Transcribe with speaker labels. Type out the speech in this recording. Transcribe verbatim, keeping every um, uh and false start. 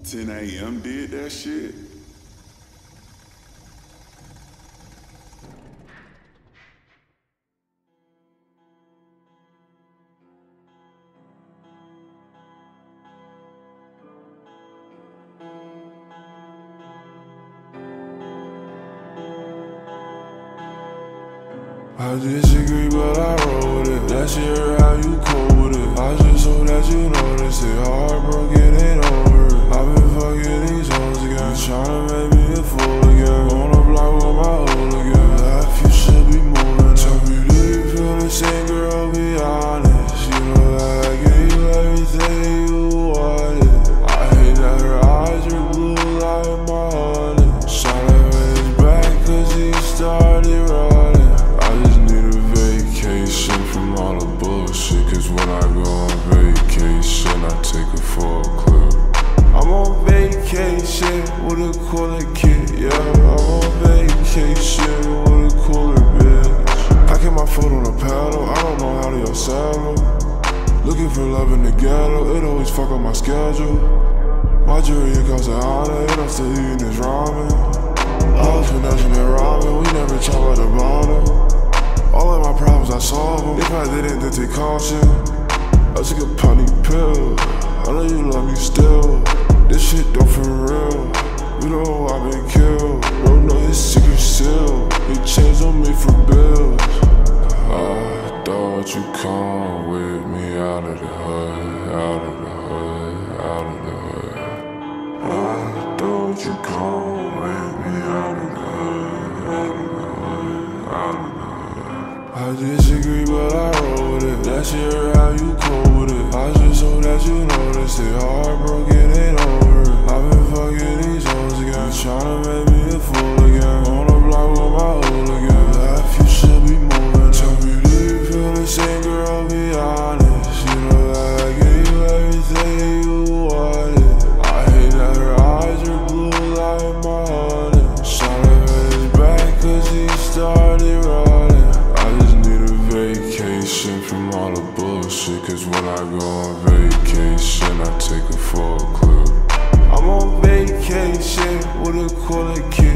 Speaker 1: ten A M did that shit?
Speaker 2: I disagree, but I roll with it. That shit hurt, how you cold with it. I just hope that you notice it. Heartbroken ain't over it. I've been fucking these hoes again, tryna make me a fool again. On the block with my hooligan. Life, you should be moving. Tell me, do you feel the same, girl? Be honest. You know that I gave you everything you wanted. I hate that her eyes are blue like my honey. Shot her in his back cause he started running. All the bullshit, cause when I go on vacation, I take her for a clip. I'm on vacation with a cooler kid, yeah. I'm on vacation with a cooler bitch. I keep my foot on the pedal, I don't know how to your saddle. Looking for love in the ghetto, it always fuck up my schedule. My jewelry costs a hundred, and I'm still eating this ramen. I was finessing that ramen, we never talk about the bottom. All of my problems, I solve them. If I didn't, then take caution. I took a punny pill. I know you love me still. This shit don't feel real. You know I've been killed. Bro, know his secret seal. He changed on me for bills. I thought you come with me out of the hood, out of the hood, out of the hood. I thought you come with me out of the hood, out of the hood, out of the hood. I disagree, but I roll with it. That shit hurt, how you cold with it. I just hope that you notice it. Heartbroken ain't over it. I've been fucking these hoes again, tryna make me a fool again. On the block with my hooligan. Life, you should be moving. Tell me, do you feel the same, girl? Be honest. You know that I gave you everything you wanted. I hate that her eyes are blue like my honey. Shot her in his back cause he started running. Vacation from all the bullshit, cause when I go on vacation, I take her for a clip. I'm on vacation with a cooler kid.